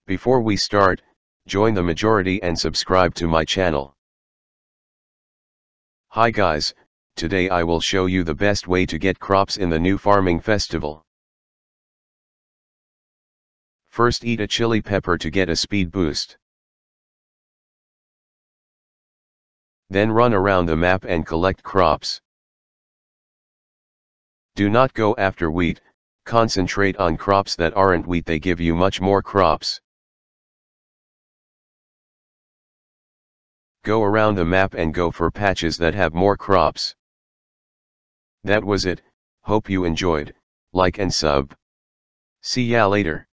Before we start, join the majority and subscribe to my channel. Hi guys, today I will show you the best way to get crops in the new farming festival. First, eat a chili pepper to get a speed boost. Then run around the map and collect crops. Do not go after wheat, concentrate on crops that aren't wheat, they give you much more crops. Go around the map and go for patches that have more crops. That was it, hope you enjoyed, like and sub. See ya later.